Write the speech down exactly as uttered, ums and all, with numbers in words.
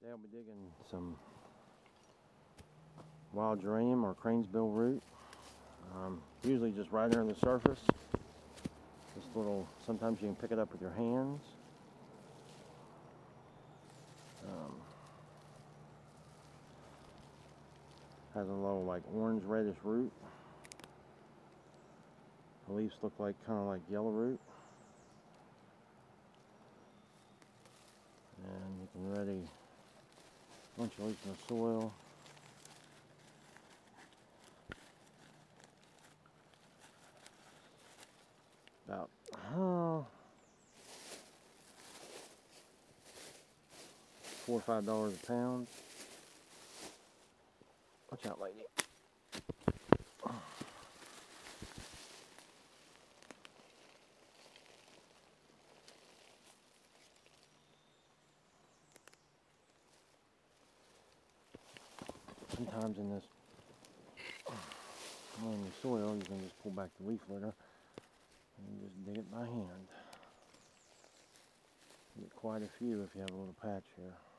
Today I'll be digging some wild geranium or Cranesbill root. Um, usually just right under the surface. This little, sometimes you can pick it up with your hands. Um, has a little like orange reddish root. The leaves look like kind of like yellow root. And you can ready a bunch of leaves in the soil. About oh, four or five dollars a pound. Watch out, lady. Sometimes in this in the soil, you can just pull back the leaf litter and just dig it by hand. Get quite a few if you have a little patch here.